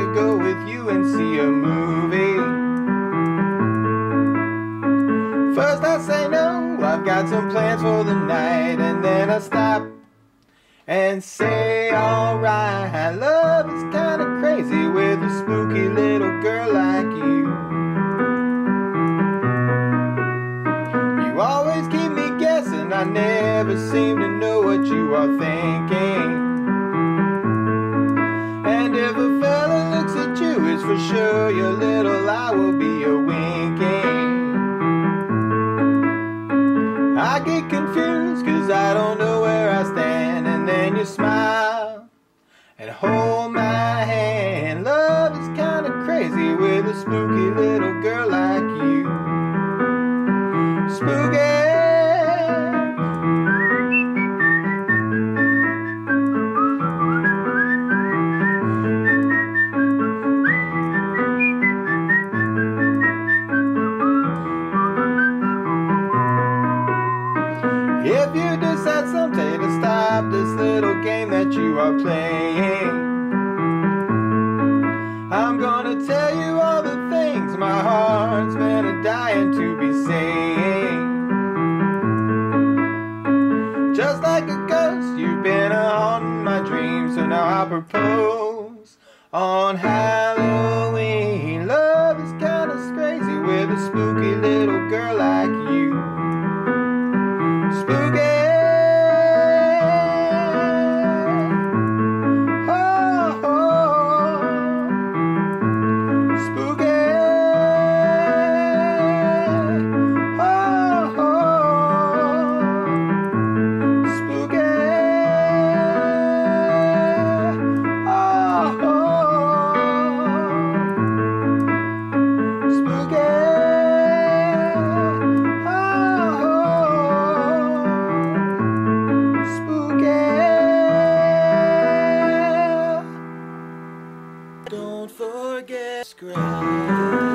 to go with you and see a movie. First I say no, I've got some plans for the night, and then I stop and say alright. Love is kinda crazy with a spooky little girl like you. You always keep me guessing, I never seem to know what you are thinking. And if a fella looks at you, it's for sure your little eye will be a winking. I get confused cause I don't know where I stand, and then you smile and hold my hand. Love is kinda crazy with a spooky little girl like you. Spooky. If you decide someday to stop this little game that you are playing, I'm gonna tell you all the things my heart's been a-dying to be saying. Just like a ghost, you've been haunting my dreams, so now I propose on Halloween. Love is kinda crazy with a spooky little girl like you. Spooky. Oh, oh. Spooky. Oh, oh. Spooky. Oh, oh. Spooky. Don't forget, subscribe.